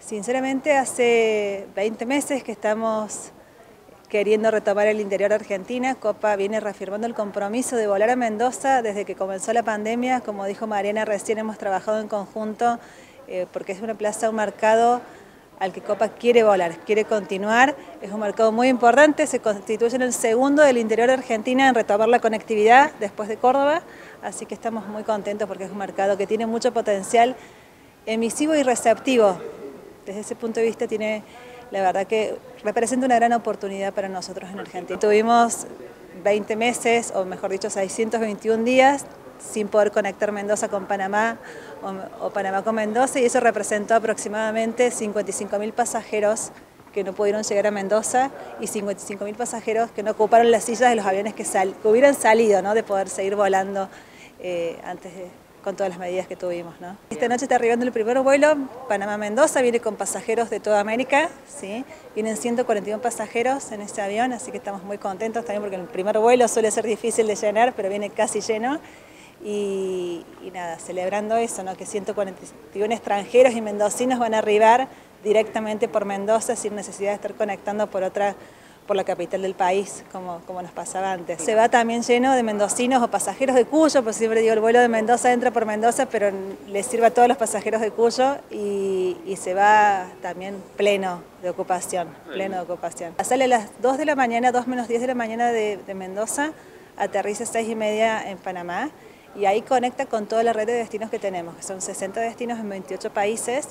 Sinceramente, hace 20 meses que estamos queriendo retomar el interior de Argentina. Copa viene reafirmando el compromiso de volar a Mendoza desde que comenzó la pandemia. Como dijo Mariana, recién hemos trabajado en conjunto porque es una plaza, un mercado al que Copa quiere volar, quiere continuar. Es un mercado muy importante, se constituye en el segundo del interior de Argentina en retomar la conectividad después de Córdoba. Así que estamos muy contentos porque es un mercado que tiene mucho potencial emisivo y receptivo. Desde ese punto de vista la verdad que representa una gran oportunidad para nosotros en Argentina. Tuvimos 20 meses, o mejor dicho 621 días, sin poder conectar Mendoza con Panamá o Panamá con Mendoza, y eso representó aproximadamente 55.000 pasajeros que no pudieron llegar a Mendoza y 55.000 pasajeros que no ocuparon las sillas de los aviones que hubieran salido, ¿no?, de poder seguir volando con todas las medidas que tuvimos, ¿no? Esta noche está arribando el primer vuelo, Panamá-Mendoza, viene con pasajeros de toda América, ¿sí? Vienen 141 pasajeros en este avión, así que estamos muy contentos también porque el primer vuelo suele ser difícil de llenar, pero viene casi lleno. Y nada, celebrando eso, ¿no?, que 141 extranjeros y mendocinos van a arribar directamente por Mendoza sin necesidad de estar conectando por la capital del país, como nos pasaba antes. Se va también lleno de mendocinos o pasajeros de Cuyo, pues siempre digo, el vuelo de Mendoza entra por Mendoza, pero les sirve a todos los pasajeros de Cuyo y se va también pleno de ocupación. Sale a las 2 de la mañana, 2 menos 10 de la mañana de Mendoza, aterriza a 6:30 en Panamá, y ahí conecta con toda la red de destinos que tenemos, que son 60 destinos en 28 países,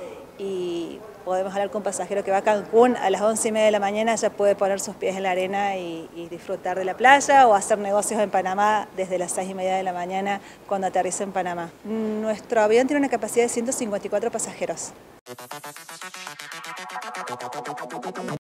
y podemos hablar con un pasajero que va a Cancún a las 11:30 de la mañana, ya puede poner sus pies en la arena y disfrutar de la playa, o hacer negocios en Panamá desde las 6:30 de la mañana cuando aterriza en Panamá. Nuestro avión tiene una capacidad de 154 pasajeros.